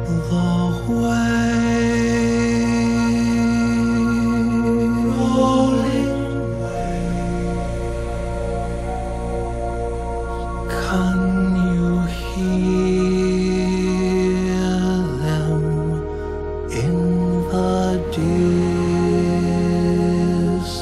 The wave rolling waves, can you hear them in the distance?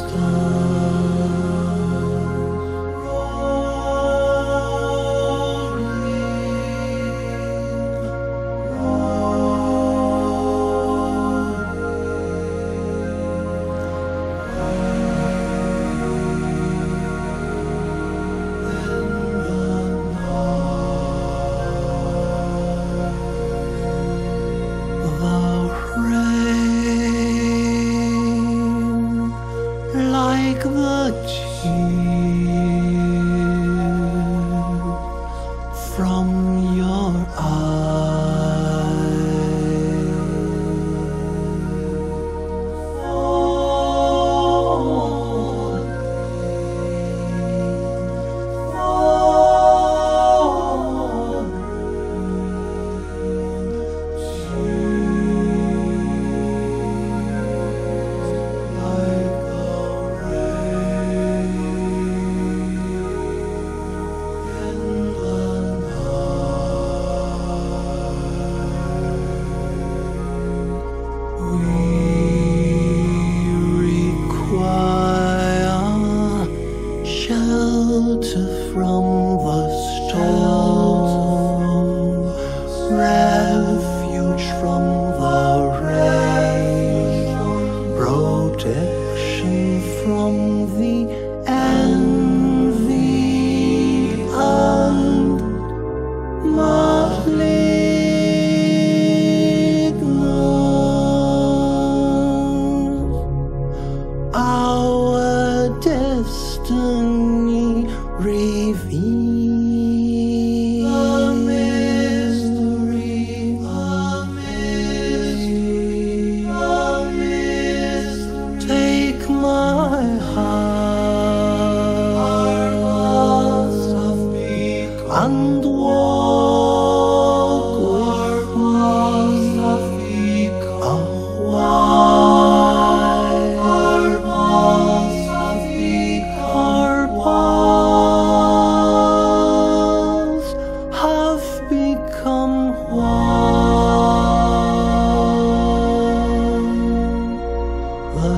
Like the tears from your eyes, shelter from the storm, refuge from the rain, protection from the envy and malignance. Our destiny reveal the mystery, take my heart and walk with me a while. Our paths have become one. The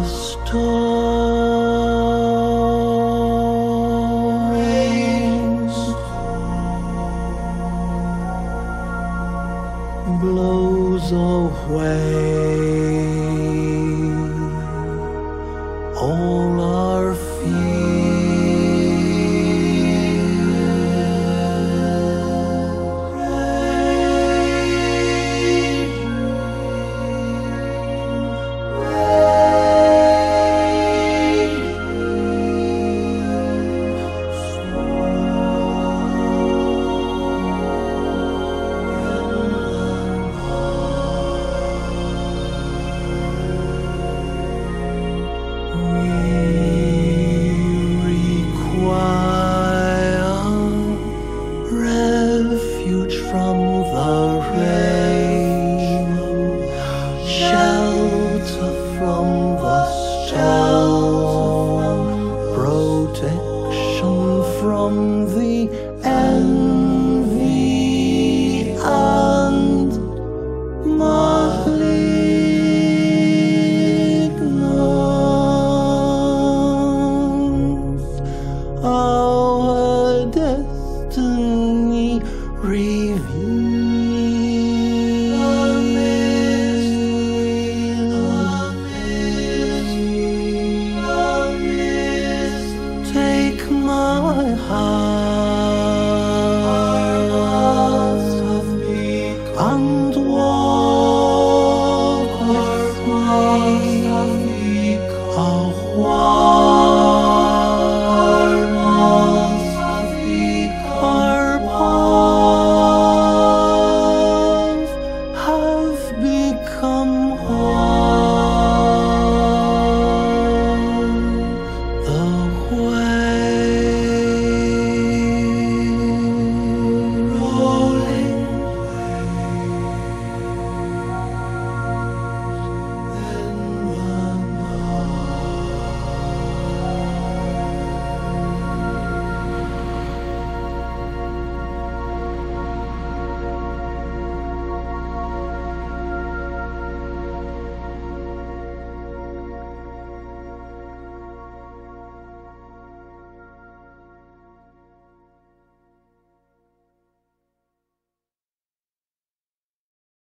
storm rains, blows away all our refuge from the rain, shelter from the storm, protection from the envy and malignance. Our destiny revealed.